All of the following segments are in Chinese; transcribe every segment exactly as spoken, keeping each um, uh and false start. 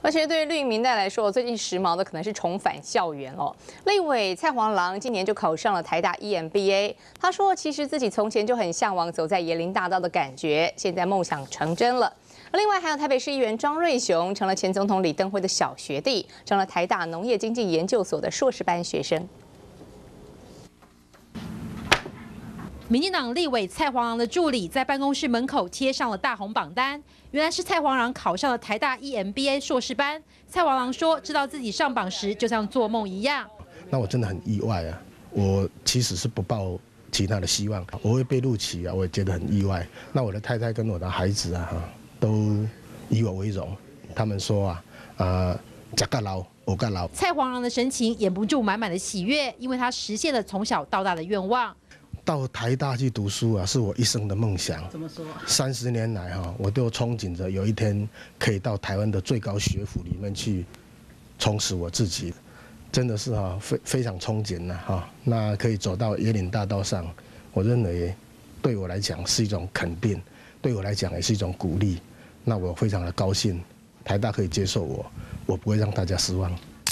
而且对于绿营民代来说，最近时髦的可能是重返校园哦。立委蔡黄郎今年就考上了台大 E M B A， 他说其实自己从前就很向往走在椰林大道的感觉，现在梦想成真了。另外还有台北市议员庄瑞雄成了前总统李登辉的小学弟，成了台大农业经济研究所的硕士班学生。 民进党立委蔡黄郎的助理在办公室门口贴上了大红榜单，原来是蔡黄郎考上了台大 E M B A 硕士班。蔡黄郎说，知道自己上榜时就像做梦一样。 那我真的很意外啊！我其实是不抱其他的希望，我会被录取啊，我也觉得很意外。那我的太太跟我的孩子啊，都以我为荣。他们说啊，呃，吃个老，我个老。 蔡黄郎的神情掩不住满满的喜悦，因为他实现了从小到大的愿望。 到台大去读书啊，是我一生的梦想。 怎么说？ 三十年来哈，我都憧憬着有一天可以到台湾的最高学府里面去充实我自己，真的是哈非非常憧憬呐哈。那可以走到椰林大道上，我认为对我来讲是一种肯定，对我来讲也是一种鼓励。那我非常的高兴，台大可以接受我，我不会让大家失望。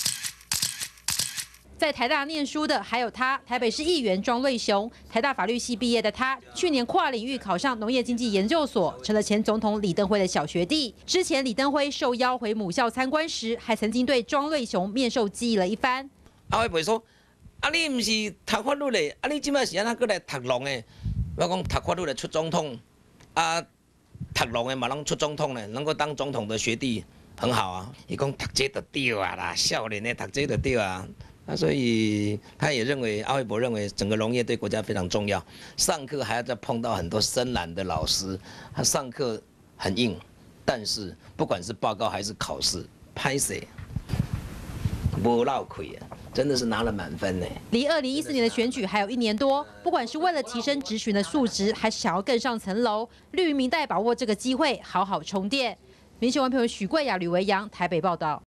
在台大念书的还有他，台北市议员庄瑞雄，台大法律系毕业的他，去年跨领域考上农业经济研究所，成了前总统李登辉的小学弟。之前李登辉受邀回母校参观时，还曾经对庄瑞雄面授机宜了一番。 阿伟说：“啊，你唔是读法律的，啊，你今麦是安那过来读农的？我讲读法律的出总统，啊，读农的嘛能出总统呢，能够当总统的学弟很好啊。伊讲读这就对啊啦，少年的读这就对啊。” 那所以他也认为，阿伟伯认为整个农业对国家非常重要。上课还要再碰到很多深蓝的老师，他上课很硬，但是不管是报告还是考试，拍谁不落亏啊，真的是拿了满分呢。 离二零一四年的选举还有一年多，不管是为了提升质询的素质，还是想要更上层楼，绿营民代把握这个机会，好好充电。民视网朋友许桂雅、吕维扬台北报道。